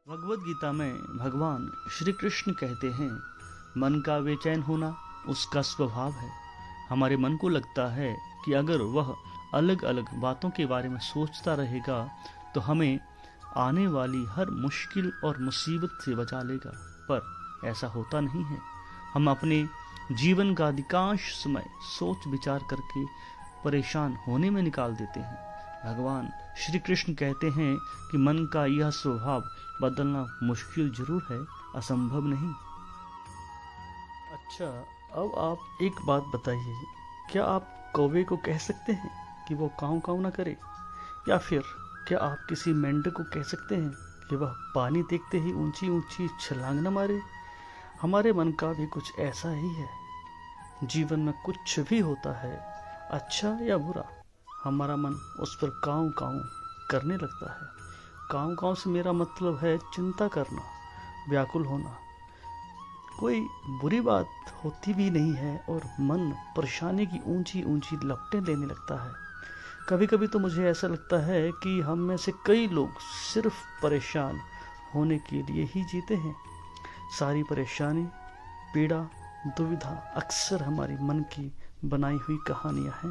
भगवद गीता में भगवान श्री कृष्ण कहते हैं, मन का बेचैन होना उसका स्वभाव है। हमारे मन को लगता है कि अगर वह अलग अलग बातों के बारे में सोचता रहेगा तो हमें आने वाली हर मुश्किल और मुसीबत से बचा लेगा, पर ऐसा होता नहीं है। हम अपने जीवन का अधिकांश समय सोच विचार करके परेशान होने में निकाल देते हैं। भगवान श्री कृष्ण कहते हैं कि मन का यह स्वभाव बदलना मुश्किल जरूर है, असंभव नहीं। अच्छा, अब आप एक बात बताइए, क्या आप कौवे को कह सकते हैं कि वो काऊ काऊ ना करे? या फिर क्या आप किसी मेंढक को कह सकते हैं कि वह पानी देखते ही ऊंची ऊंची छलांग न मारे? हमारे मन का भी कुछ ऐसा ही है। जीवन में कुछ भी होता है, अच्छा या बुरा, हमारा मन उस पर काऊ काऊ करने लगता है। काऊ काऊ से मेरा मतलब है चिंता करना, व्याकुल होना। कोई बुरी बात होती भी नहीं है और मन परेशानी की ऊंची ऊंची लपटें लेने लगता है। कभी कभी तो मुझे ऐसा लगता है कि हम में से कई लोग सिर्फ परेशान होने के लिए ही जीते हैं। सारी परेशानी, पीड़ा, दुविधा अक्सर हमारे मन की बनाई हुई कहानियां हैं।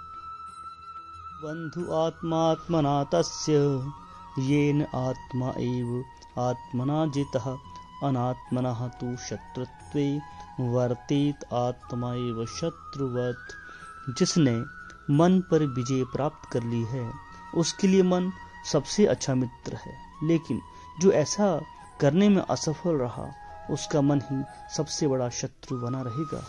बंधु आत्मात्मना तस्य येन आत्मा एव आत्मना जितः अनात्मनः तु शत्रुत्वे वर्तेत आत्मा एव शत्रुवत्। जिसने मन पर विजय प्राप्त कर ली है उसके लिए मन सबसे अच्छा मित्र है, लेकिन जो ऐसा करने में असफल रहा उसका मन ही सबसे बड़ा शत्रु बना रहेगा।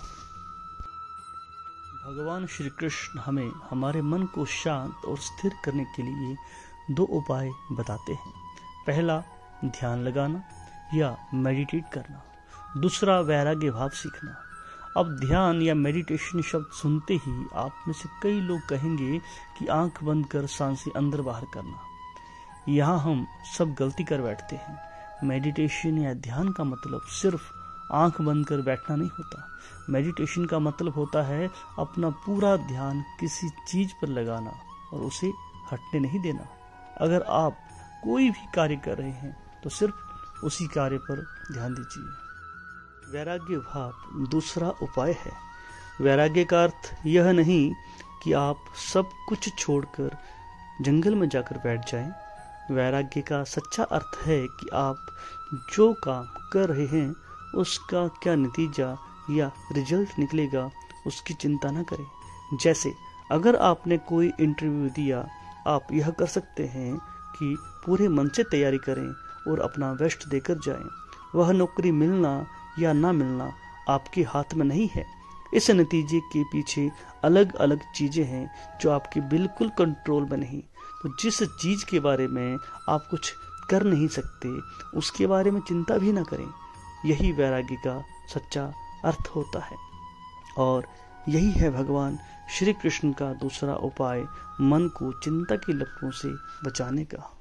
भगवान श्री कृष्ण हमें हमारे मन को शांत और स्थिर करने के लिए दो उपाय बताते हैं। पहला, ध्यान लगाना या मेडिटेट करना। दूसरा, वैराग्य भाव सीखना। अब ध्यान या मेडिटेशन शब्द सुनते ही आप में से कई लोग कहेंगे कि आंख बंद कर सांसें अंदर बाहर करना। यहाँ हम सब गलती कर बैठते हैं। मेडिटेशन या ध्यान का मतलब सिर्फ आंख बंद कर बैठना नहीं होता। मेडिटेशन का मतलब होता है अपना पूरा ध्यान किसी चीज पर लगाना और उसे हटने नहीं देना। अगर आप कोई भी कार्य कर रहे हैं तो सिर्फ उसी कार्य पर ध्यान दीजिए। वैराग्य भाव दूसरा उपाय है। वैराग्य का अर्थ यह नहीं कि आप सब कुछ छोड़कर जंगल में जाकर बैठ जाएं। वैराग्य का सच्चा अर्थ है कि आप जो काम कर रहे हैं उसका क्या नतीजा या रिजल्ट निकलेगा उसकी चिंता न करें। जैसे अगर आपने कोई इंटरव्यू दिया, आप यह कर सकते हैं कि पूरे मन से तैयारी करें और अपना बेस्ट देकर जाएं। वह नौकरी मिलना या ना मिलना आपके हाथ में नहीं है। इस नतीजे के पीछे अलग अलग चीजें हैं जो आपके बिल्कुल कंट्रोल में नहीं। तो जिस चीज के बारे में आप कुछ कर नहीं सकते उसके बारे में चिंता भी ना करें। यही वैराग्य का सच्चा अर्थ होता है और यही है भगवान श्री कृष्ण का दूसरा उपाय मन को चिंता की लपटों से बचाने का।